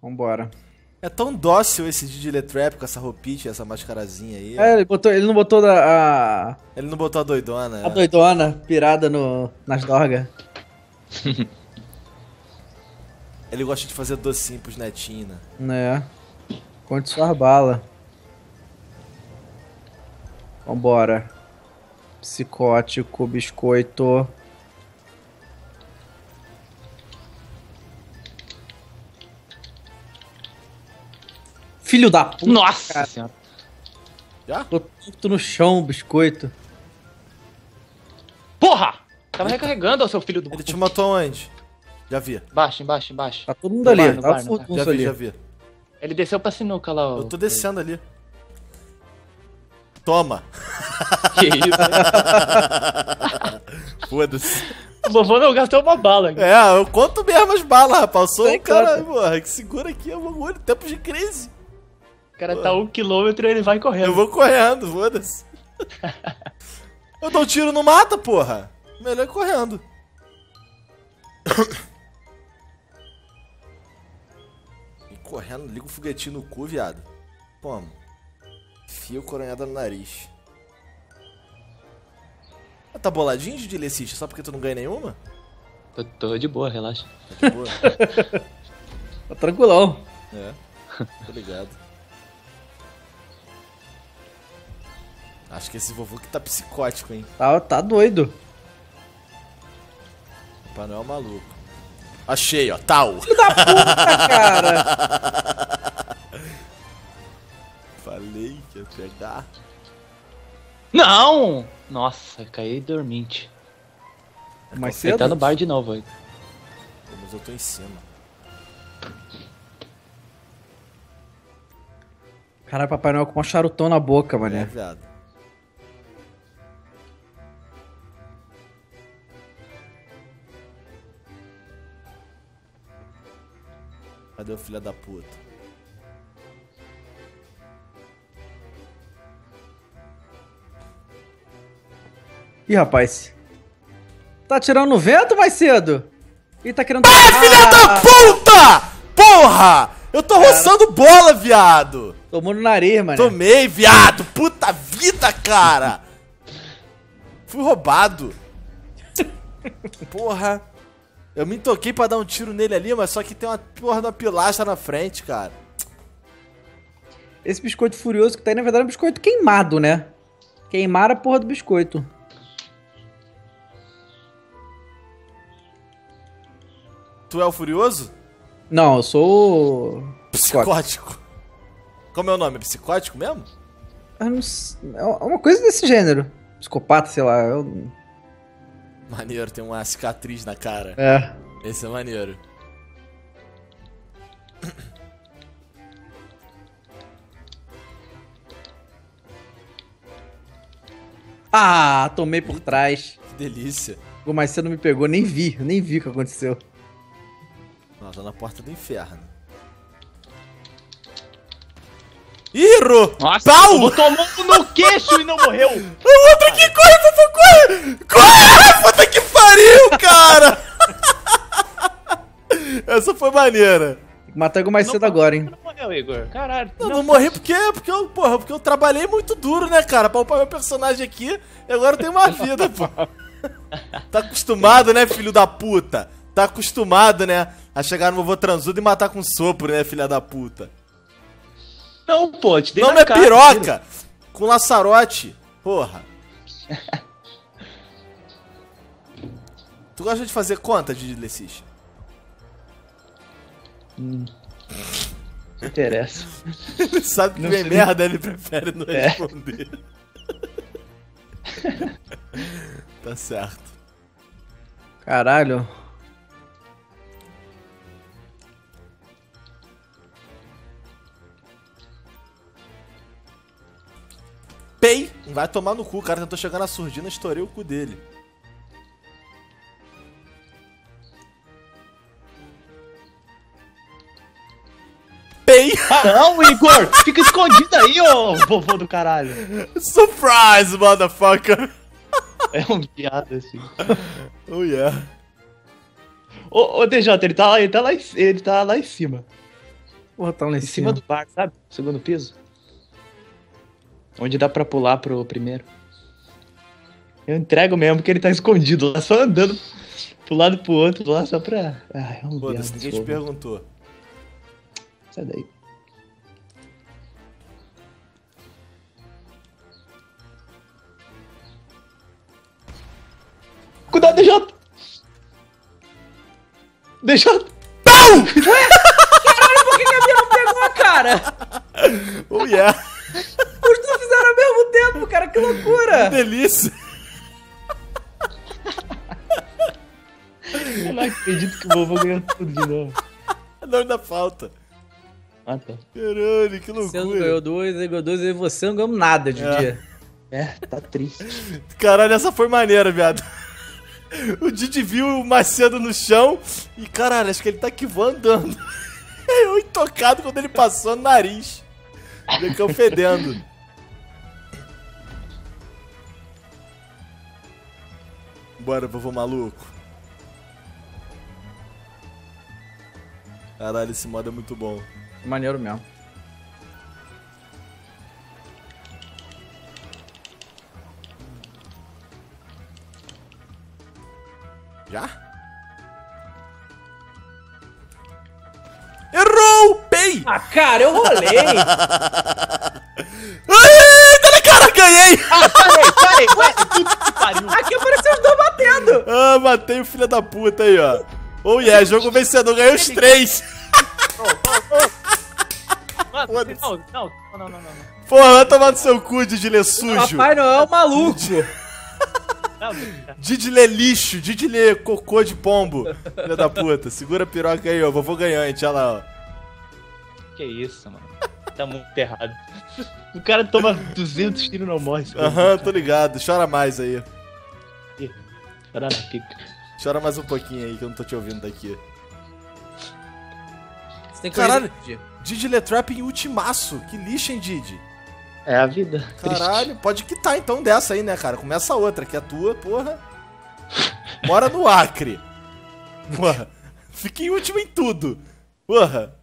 Vambora. É tão dócil esse Digiletrap com essa roupinha, essa mascarazinha aí. É, ele não botou Ele não botou a doidona. a doidona pirada nas dorgas. Ele gosta de fazer docinho pros netinhos, né? Né? Conte suas balas. Vambora. Psicótico, biscoito. Filho da puta. Nossa cara. senhora. Já? Tô tudo no chão, biscoito. Porra! Tava recarregando, ó, seu filho do... Ele te matou onde? Já vi. Embaixo, embaixo, embaixo. Tá todo mundo No ali. bar, no Tá bar, no bar. furtunço Já vi, ali. já vi. Ele desceu pra sinuca lá, ó. Eu tô descendo ali. Toma. Que isso? Foda-se. O vovô não gastou uma bala. É, eu conto mesmo as balas, rapaz. Eu sou Tem um cara, conta. porra, que segura aqui o bagulho. Tempo de crise. O cara tá 1 quilômetro e ele vai correndo. Eu vou correndo, foda-se. Eu dou um tiro no mata, porra. Melhor ir correndo. E correndo, liga o foguetinho no cu, viado. Como? Fia o coronhada no nariz. Ah, tá boladinho de Dilecista só porque tu não ganha nenhuma? Tô de boa, relaxa. Tá de boa? Tá tranquilão. É, tô ligado. Acho que esse vovô que tá psicótico, hein? Tá doido. Papai Noel maluco. Achei, ó, tal. Puta, cara. Falei que ia pegar. Não! Nossa, caí dormente. Mais Ele cedo? tá no bar de novo aí. Pô, mas eu tô em cima. Caralho, Papai Noel com um charutão na boca, É, mané. viado. Cadê o filho da puta? Ih, rapaz. Tá tirando no vento mais cedo? Ih, tá querendo... Filha da puta! Porra! Eu tô roçando bola, viado! Tomou no nariz, mané. Tomei, viado! Puta vida, cara! Fui roubado. Porra. Eu me toquei pra dar um tiro nele ali, mas só que tem uma porra de uma pilastra na frente, cara. Esse biscoito furioso que tá aí, na verdade, é um biscoito queimado, né? Queimaram a porra do biscoito. Tu é o furioso? Não, eu sou... o Psicótico. Como é o nome? É psicótico mesmo? Eu não s- É uma coisa desse gênero. Psicopata, sei lá. Maneiro, tem uma cicatriz na cara. É. Esse é maneiro. Ah, tomei por trás. Que delícia. O mais cedo me pegou, nem vi o que aconteceu. Nossa, tá na porta do inferno. Iro! Nossa, Pau! o vovô tomou no queixo e não morreu. O outro aqui, corre, vovô, corre! Corre! Puta que pariu, cara! Essa foi maneira. Tem que matar o mais cedo agora, hein? Não morreu, Igor. Caralho. Eu não morri porque eu trabalhei muito duro, né, cara? Pra upar meu personagem aqui e agora eu tenho uma vida, pô. Tá acostumado, né, filho da puta? Tá acostumado, né? A chegar no vovô transudo e matar com sopro, né, filha da puta? Não, pô, te dei Não na é cara, piroca! Com laçarote. Porra. Tu gosta de fazer conta de Dilecista? Não interessa. Ele sabe que Não vem sei. merda, ele prefere não É. responder. Tá certo. Caralho. Pei! Vai tomar no cu, o cara tentou chegar na surdina, estourei o cu dele. Pei! Não, Igor! Fica escondido aí, ô vovô do caralho. Surprise, motherfucker! É um piada, assim. Oh yeah. Ô, DJ, ele tá lá em cima. Porra, tá lá em Em cima. cima do bar, sabe? Segundo piso. Onde dá pra pular pro primeiro. Eu entrego mesmo, porque ele tá escondido lá, só andando pro lado e pro outro lá, só pra... Ai, é um Foda-se, viado, ninguém te fogo. perguntou. Sai daí. Cuidado, DJ! DJ! Por que a minha não pegou, cara? Oh yeah! Os dois fizeram ao mesmo tempo, cara. Que loucura. Que delícia! Eu não acredito que o vovô ganhou tudo de novo. Não ainda falta. Ah, tá. Caralho, que Você não loucura. ganhou dois, ele ganhou dois, e você não ganhou nada de dia. É, tá triste. Caralho, essa foi maneira, viado. O Didi viu o Macedo no chão e, caralho, acho que ele tá aqui andando. Eu intocado quando ele passou no nariz. Ele ficou fedendo. Bora, vovô maluco. Caralho, esse modo é muito bom. Maneiro mesmo. Já? Errou! Pei! Ah, cara, eu rolei. Eita, na cara, ganhei! Parei, puta que pariu. Aqui apareceu os dois batendo. Ah, matei o filho da puta aí, ó. Oh yeah, jogo vencedor, ganhei os 3. Mano, não. Porra, vai tomar no seu cu, Didilê sujo. Papai Noel maluco. Didilê lixo, Didilê cocô de pombo. Filha da puta, segura a piroca aí, ó. Vovô ganhante, olha lá, ó. Que isso, mano. Tá muito errado. O cara toma 200 tiros e não morre. Aham, tô ligado. Chora mais aí. Chora na pica. Chora mais um pouquinho aí, que eu não tô te ouvindo daqui. Você tem que Caralho. correr. Didilê Trap em ultimaço. Que lixo, hein, Didi? É a vida. Caralho, pode quitar então dessa aí, né, cara? Começa a outra, que é a tua, porra. Mora no Acre. Porra. Fica em último em tudo. Porra.